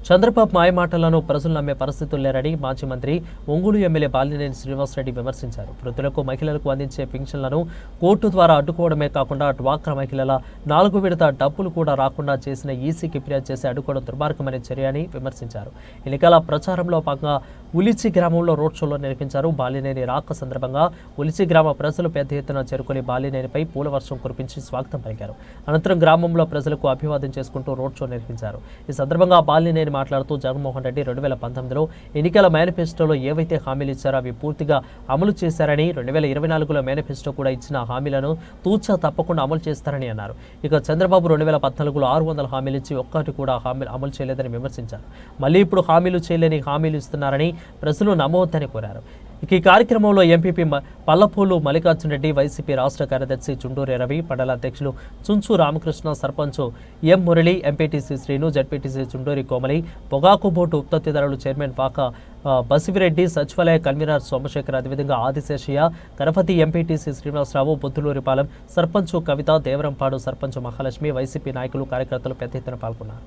చంద్రబాబు మాయమాటలను ప్రజలు నమ్మే పరిస్థితులు లేరని మాజీ మంత్రి ఒంగోలు ఎమ్మెల్యే బాలినేని శ్రీనివాసరెడ్డి విమర్శించారు. వృద్ధులకు మహిళలకు అందించే పింఛన్లను కోర్టు ద్వారా అడ్డుకోవడమే కాకుండా డ్వాక్రా మహిళల 4వ విడత డబ్బులు కూడా రాకుండా చేసిన ఈసీకి ఫిర్యాదు చేసి అడ్డుకోవడం దుర్మార్గమైన చర్య అని విమర్శించారు. ఎన్నికల ప్రచారంలో భాగంగా ఉలిచి గ్రామంలో రోడ్ షోలో నిర్వహించారు. బాలినేని రాక సందర్భంగా ఉలిచి గ్రామ ప్రజలు పెద్ద ఎత్తున చేరుకుని బాలినేనిపై పూల వర్షం కురిపించి స్వాగతం పలికారు. అనంతరం గ్రామంలో ప్రజలకు అభివాదం చేసుకుంటూ రోడ్ షో నిర్వహించారు. ఈ సందర్భంగా బాలినేని మాట్లాడుతూ జగన్మోహన్ రెడ్డి 2019లో ఎన్నికల మేనిఫెస్టోలో ఏవైతే హామీలు ఇచ్చారో అవి పూర్తిగా అమలు చేశారని, 2024లో మేనిఫెస్టో కూడా ఇచ్చిన హామీలను తూచా తప్పకుండా అమలు చేస్తారని అన్నారు. ఇక చంద్రబాబు 2014లో 600 హామీలు ఇచ్చి ఒక్కటి కూడా అమలు చేయలేదని విమర్శించారు. మళ్ళీ ఇప్పుడు హామీలు చేయలేని హామీలు ఇస్తున్నారని ప్రజలు నమ్మవద్దని కోరారు. ఈ కార్యక్రమంలో ఎంపీపీ పల్లపూలు మల్లికార్జున రెడ్డి, వైసీపీ రాష్ట్ర కార్యదర్శి చుండూరి రవి, మండల అధ్యక్షులు Chunchu Ramakrishna, sarpanch M Murali, MPTC Srinu, ZPTC Chunduri Komali, పొగాకు బోర్డు ఉత్పత్తిదారులు చైర్మన్ పాక బసివిరెడ్డి, సచివాలయ కన్వీనర్ సోమశేఖర్, అదేవిధంగా ఆదిశేషయ్య, గణపతి, ఎంపీటీసీ శ్రీనివాసరావు, బొద్దులూరిపాలెం సర్పంచ్ కవిత, దేవరంపాడు సర్పంచ్ మహాలక్ష్మి, వైసీపీ నాయకులు, కార్యకర్తలు పెద్ద ఎత్తున పాల్గొన్నారు.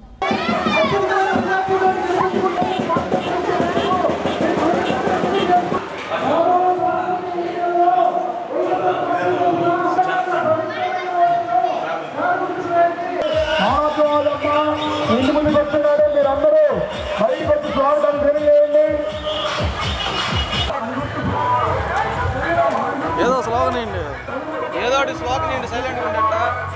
ఏదో స్లోగన్ అండి, ఏదో స్లోగన్ అండి, సైలెంట్గా ఉండట.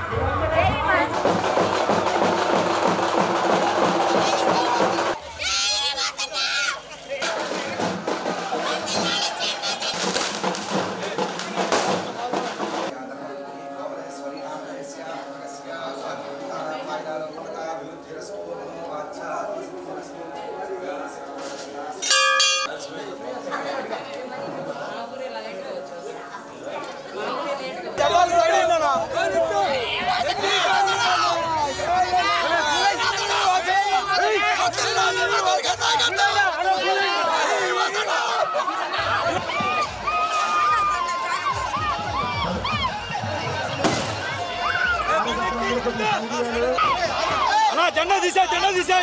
జెండా తీసాయి, జెండా తీసాయి.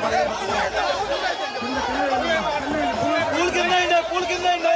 పూల్ కింద అండి, పూల్ కింద అండి.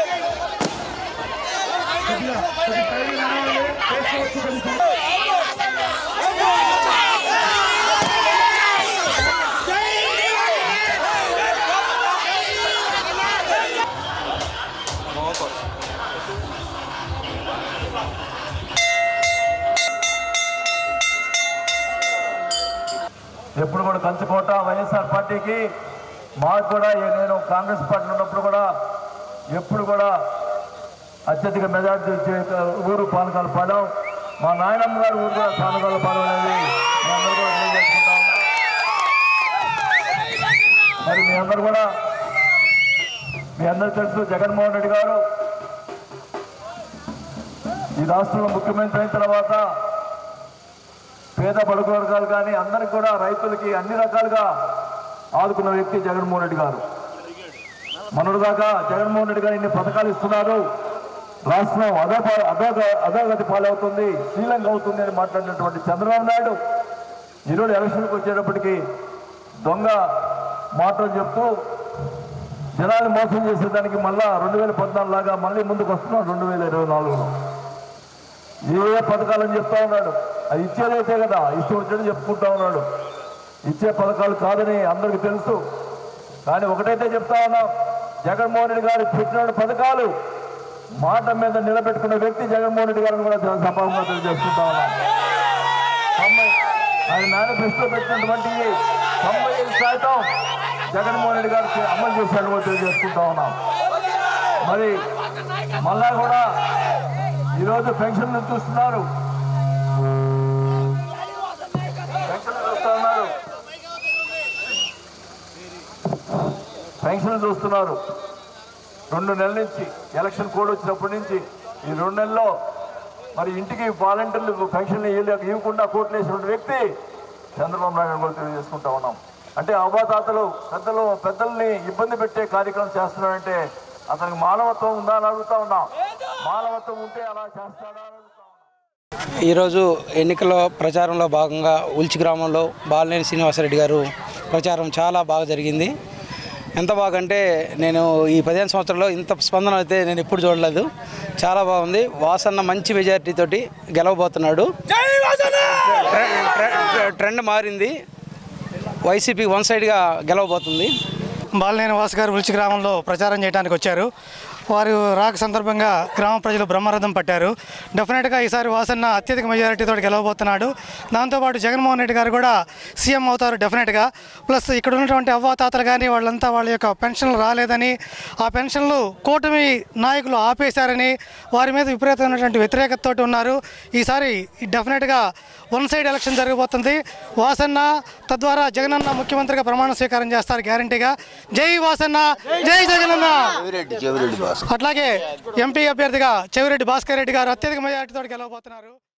ఎప్పుడు కూడా కంచుకోట వైఎస్ఆర్ పార్టీకి మాకు కూడా నేను కాంగ్రెస్ పార్టీలో ఉన్నప్పుడు కూడా ఎప్పుడు కూడా అత్యధిక మెజార్టీ ఊరు పానకాలు పాడాం. మా నాయనమ్మ గారు ఊరు కూడా పానకాలు పాడడం అనేది మీ అందరూ కూడా తెలియజేసుకుంటా ఉన్నా. మరి మీ అందరూ తెలుసు, జగన్మోహన్ రెడ్డి గారు ఈ రాష్ట్రంలో ముఖ్యమంత్రి అయిన తర్వాత పేద బడుగు వర్గాలు కానీ అందరికి కూడా రైతులకి అన్ని రకాలుగా ఆదుకున్న వ్యక్తి జగన్మోహన్ రెడ్డి గారు. మొన్నటిదాకా జగన్మోహన్ రెడ్డి గారు ఇన్ని పథకాలు ఇస్తున్నారు, రాష్ట్రం అధోగతి పాలవుతుంది, శ్రీలంక అవుతుంది అని మాట్లాడినటువంటి చంద్రబాబు నాయుడు ఈరోజు ఎలక్షన్కి వచ్చేటప్పటికి దొంగ మాటలు చెప్తూ జనాలు మోసం చేసేదానికి మళ్ళా 2014 లాగా మళ్ళీ ముందుకు వస్తున్నాడు 2024లో. ఏ పథకాలని చెప్తా ఉన్నాడు, అది ఇచ్చేదైతే కదా ఇష్టం వచ్చేది చెప్పుకుంటా ఉన్నాడు. ఇచ్చే పథకాలు కాదని అందరికీ తెలుసు. కానీ ఒకటైతే చెప్తా ఉన్నాం, జగన్మోహన్ రెడ్డి గారు పెట్టిన పథకాలు మాట మీద నిలబెట్టుకున్న వ్యక్తి జగన్మోహన్ రెడ్డి గారిని కూడా సభాముగా తెలియజేసుకుంటా ఉన్నాం. ఆయన మేనిఫెస్టో పెట్టినటువంటి 95% జగన్మోహన్ రెడ్డి గారికి అమలు చేశాడు కూడా తెలియజేసుకుంటా ఉన్నాం. మరి మళ్ళా కూడా ఈరోజు పెన్షన్లు చూస్తున్నారు, పెన్షన్లు చూస్తున్నారు. 2 నెలల నుంచి ఎలక్షన్ కోడ్ వచ్చినప్పటి నుంచి ఈ 2 నెలల్లో మరి ఇంటికి వాలంటీర్లు పెన్షన్లు ఇవ్వకుండా కోట్లు వేసిన వ్యక్తి చంద్రబాబు నాయుడు కూడా తెలియజేసుకుంటా ఉన్నాం. అంటే అవ్వాతాతలు పెద్దల్ని ఇబ్బంది పెట్టే కార్యక్రమం చేస్తున్నాడంటే అతనికి మానవత్వం ఉందా అని అడుగుతా ఉన్నాం. మానవత్వం ఉంటే అలా చేస్తాడా అని అడుగుతా ఉన్నాం. ఈరోజు ఎన్నికల ప్రచారంలో భాగంగా ఉల్చి గ్రామంలో బాలినేని శ్రీనివాసరెడ్డి గారు ప్రచారం చాలా బాగా జరిగింది. ఎంత బాగంటే నేను ఈ 15 సంవత్సరాల్లో ఇంత స్పందన అయితే నేను ఎప్పుడు చూడలేదు. చాలా బాగుంది. వాసన్న మంచి మెజారిటీతోటి గెలవబోతున్నాడు. ట్రెండ్ మారింది. వైసీపీ వన్ సైడ్గా గెలవబోతుంది. బాలినేని వాసు గారు ఉల్చి గ్రామంలో ప్రచారం చేయడానికి వచ్చారు. వారు రాక సందర్భంగా గ్రామ ప్రజలు బ్రహ్మరథం పట్టారు. డెఫినెట్గా ఈసారి వాసన్న అత్యధిక మెజారిటీతో గెలవబోతున్నాడు. దాంతోపాటు జగన్మోహన్ రెడ్డి గారు కూడా సీఎం అవుతారు డెఫినెట్గా. ప్లస్ ఇక్కడ ఉన్నటువంటి అవ్వాతాతలు కానీ వాళ్ళంతా వాళ్ళ యొక్క పెన్షన్లు రాలేదని, ఆ పెన్షన్లు కూటమి నాయకులు ఆపేశారని వారి మీద విపరీతమైనటువంటి వ్యతిరేకతతో ఉన్నారు. ఈసారి డెఫినెట్గా వన్ సైడ్ ఎలక్షన్ జరగబోతుంది. వాసన్న తద్వారా జగనన్న ముఖ్యమంత్రిగా ప్రమాణ స్వీకారం చేస్తారు గ్యారంటీగా. జై వాసన్న, జై జగనన్న. అట్లాగే ఎంపీ అభ్యర్థిగా చెవిరెడ్డి భాస్కర్ రెడ్డి గారు అత్యధిక మెజారిటీతో గెలవబోతున్నారు.